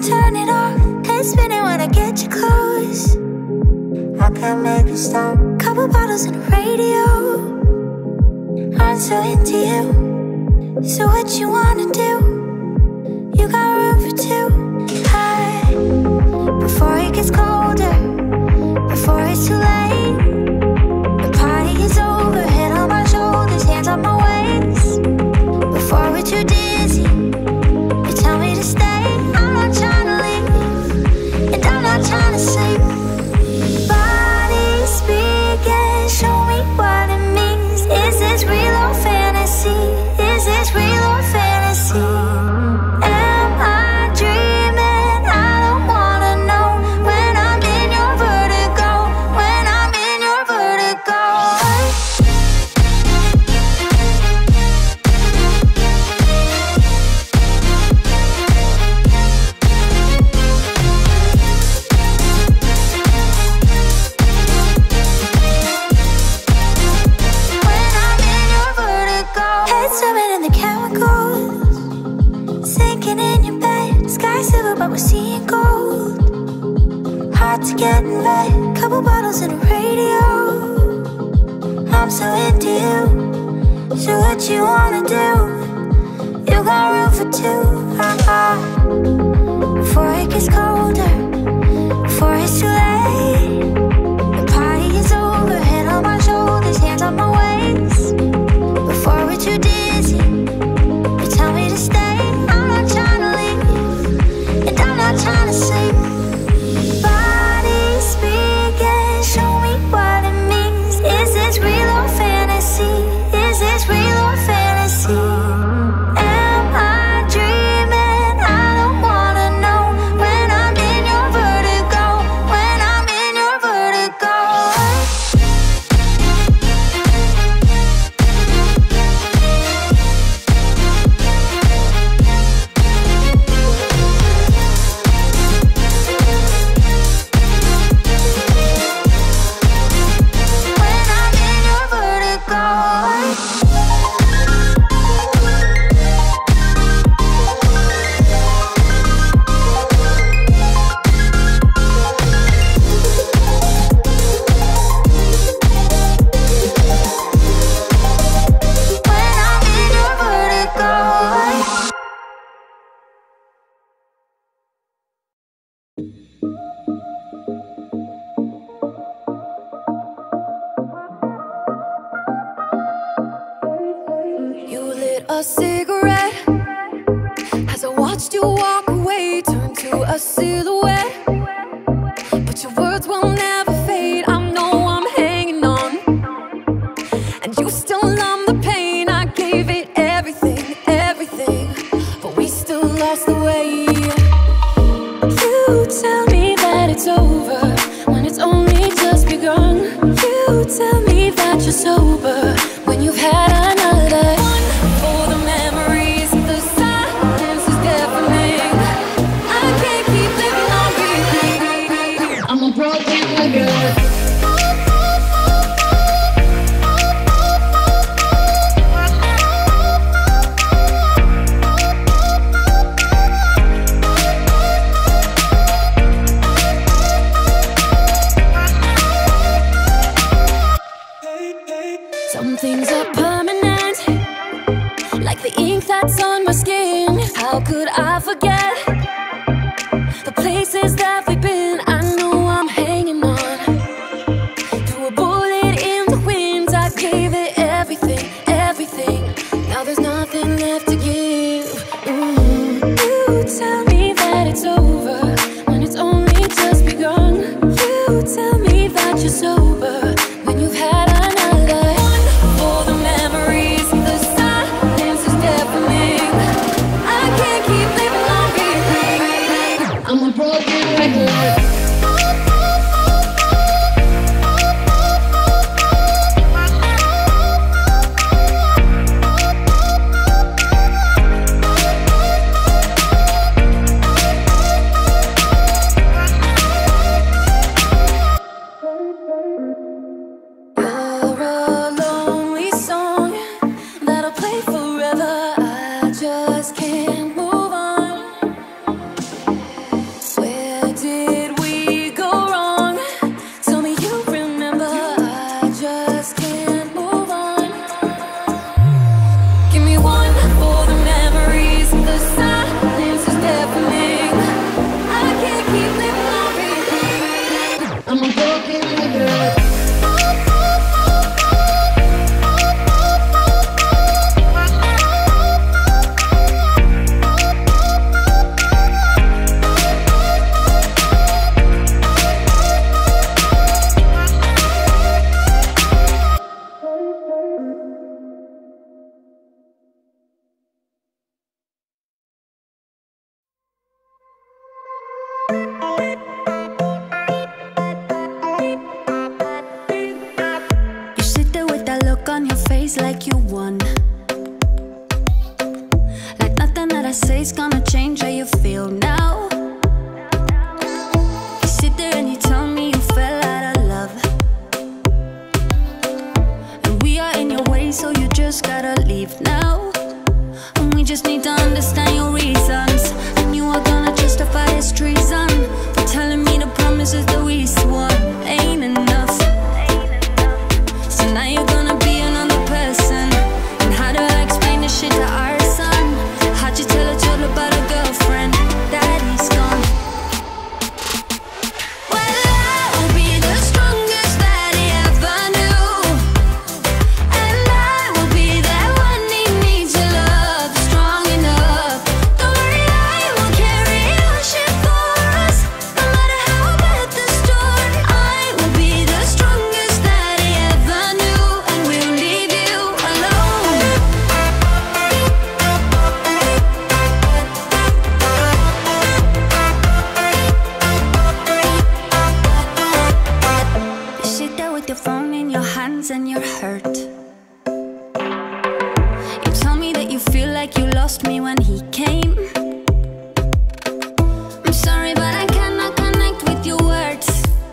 turn it off. Head spinning when I get you close. I can't make it stop. Couple bottles and a radio. I'm so into you. So what you wanna do? You got room for two. Before it gets colder, before it's too late, the party is over. Head on my shoulders, hands on my waist. Before we're too dizzy, you tell me to stay. I'm not trying to leave, and I'm not trying to sleep. Body speaking, show me what it means. Is this real or fantasy? Is this real or fantasy? Am I dreaming? I don't wanna know. When I'm in your vertigo, when I'm in your vertigo. But we're seeing gold. Hard to get in bed. Couple bottles and a radio. I'm so into you. So what you wanna do? You got room for two. Before it gets colder, before it's too late, the party is over. Head on my shoulders, hands on my waist. Before we're too dizzy, you tell me to stay. I'm not trying to leave, and I'm not trying to sleep. Body speaking, show me what it means. Is this real or fantasy? Is this real or fantasy? Am I dreaming? I don't wanna know. When I'm in your vertigo, when I'm in your vertigo. You lit a cigarette as I watched you walk away, turn to a silhouette. But your words will never fade. I know I'm hanging on, and you still numb the pain. I gave it everything, everything, but we still lost the way. You tell me that it's over when it's only just begun. You tell me that you're sober when you've had another. For the memories, the silence is deafening. I can't keep living on repeat. I'm a broken record. Some things are permanent, like the ink that's on my skin. How could I forget the places that we've been? I know I'm hanging on to a bullet in the wind. I gave it everything, everything. Now there's nothing left to give. You tell me that it's over when it's only just begun. You tell me that you're sober when you've had another. For the memories, the silence is deafening. I can't keep living on repeat. I'm a broken record. Like you won, like nothing that I say is gonna change how you feel now. You sit there and you tell me you fell out of love, and we are in your way, so you just gotta leave now. And we just need to understand your reasons, and you are gonna justify this treason for telling me the promises that we swore ain't enough. So now you're gonna be another person. And how do I explain this shit to our son? How'd you tell a child about a girlfriend? Daddy's gone. Well, I will be the strongest that he ever knew, and I will be that one he needs to love, strong enough. Don't worry, I will carry your shit for us, no matter how bad the storm. I will be the strongest that he ever knew, and we'll leave you alone. You sit there with your phone in your hands and you're hurt. You tell me that you feel like you lost me when he came. I'm sorry, but I cannot connect with your words,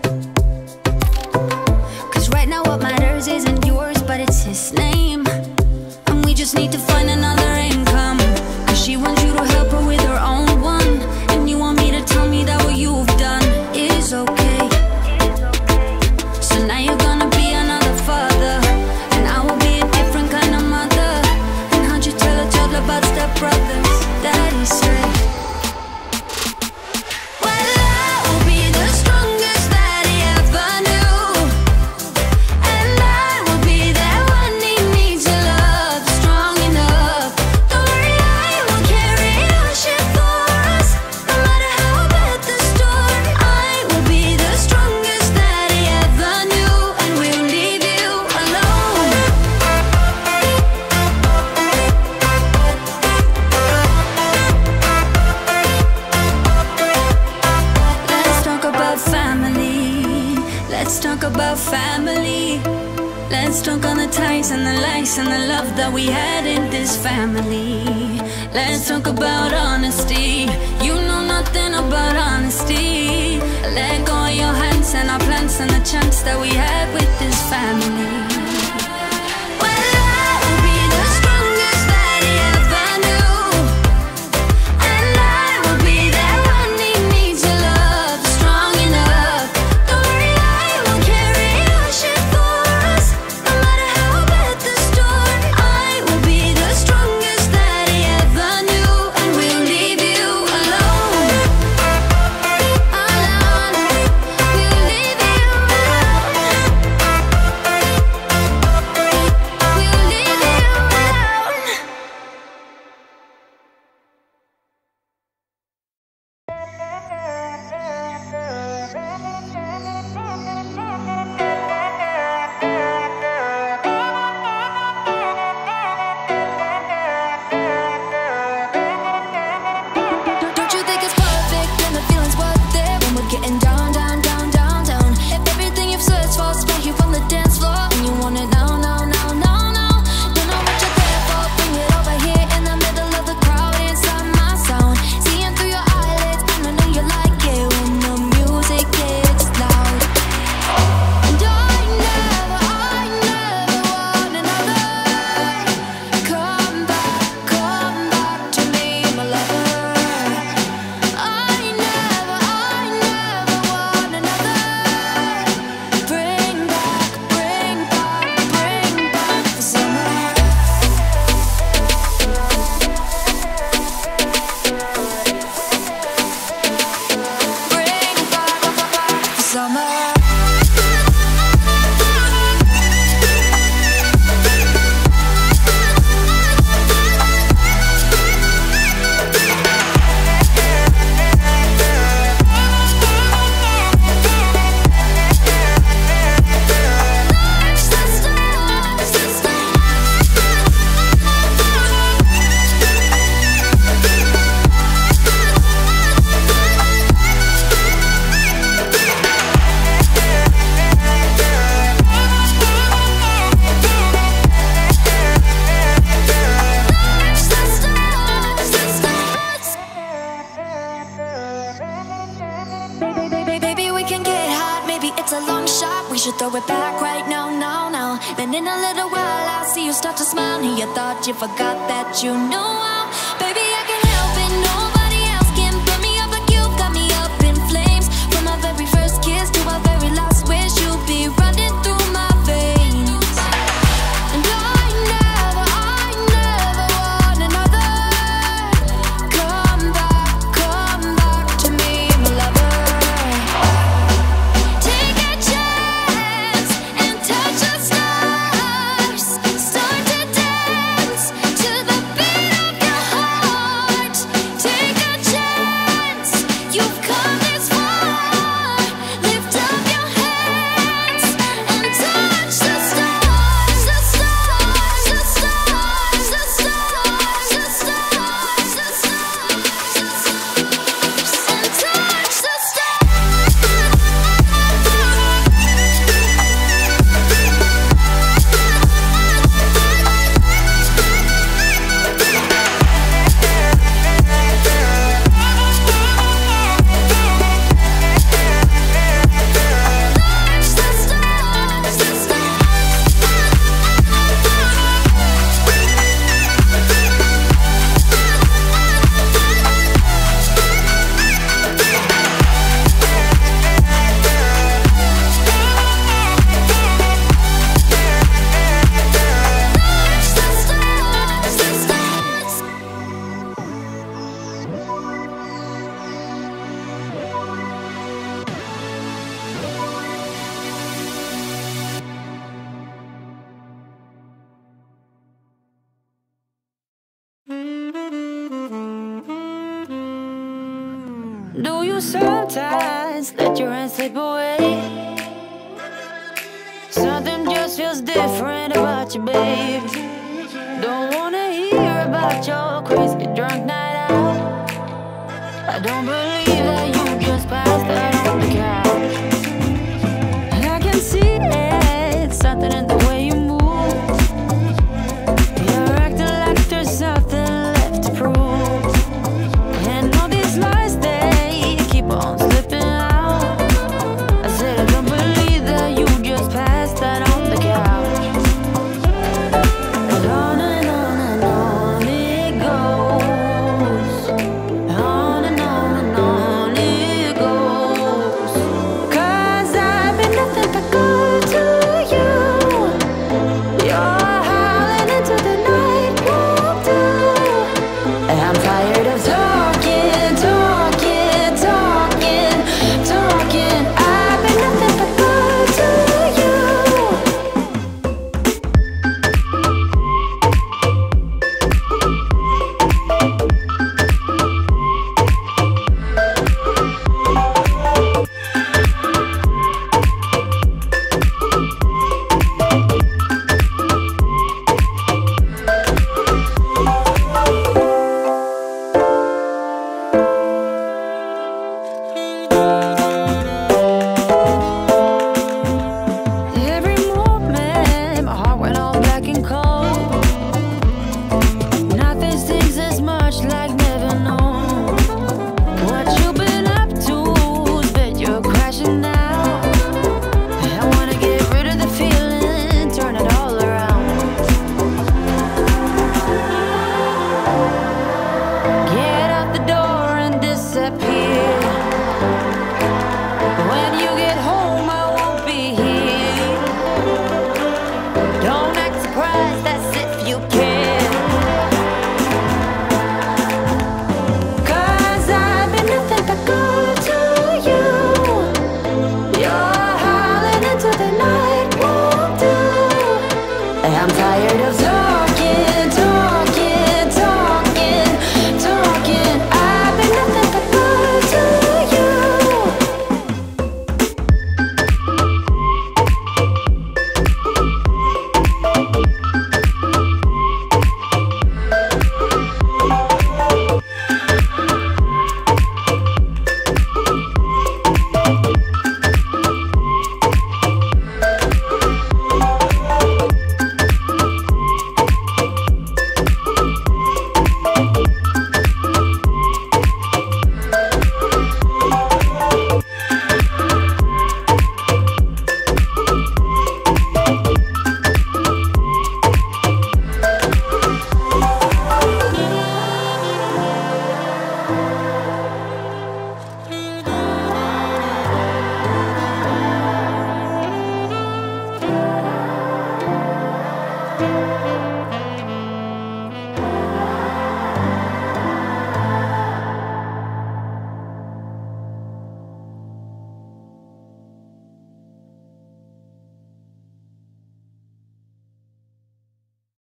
'cause right now what matters isn't yours, but it's his name. And we just need to find another income, 'cause she wants you to help her with her own one. And you want me to tell me that what you've done is okay. So now you're gonna be another father, and I will be a different kind of mother. And how'd you tell a child about stepbrothers? Daddy straight. Well, I will be the strongest that he ever knew, and I will be that one he needs to love, strong enough. Don't worry, I will carry your shit for us, no matter how bad the storm. I will be the strongest that he ever knew, and we'll leave you alone. Let's talk about family. Let's talk about family. Let's talk on the ties and the lies and the love that we had in this family. Let's talk about honesty. You know nothing about honesty. Let go of your hands and our plans and the chance that we had with this family. Well, I will be the strongest that he ever knew, and I will be that one he needs to love, strong enough. Don't worry, I will carry your shit for us, no matter how bad the storm. I will be the strongest that he ever knew, and we'll leave you alone. Alone, we'll leave you summer. it's a long shot. We should throw it back right now, now, now. Then in a little while I'll see you start to smile. And you thought you forgot that you know how. Baby, I can help it, nobody else can burn me up like you got me up in flames. From our very first kiss to our very last wish, you'll be running through my veins. And I never want another. Come back to me, my lover. Take a chance and touch the stars. Start to dance to the beat of your heart. Take a chance, you've come this far. Lift up your hands and touch the stars, the stars, the stars, the stars, the stars, the stars, and touch the Do you sometimes let your hands slip away? Something just feels different about you, babe. Don't wanna hear about your crazy drunk night out. I don't believe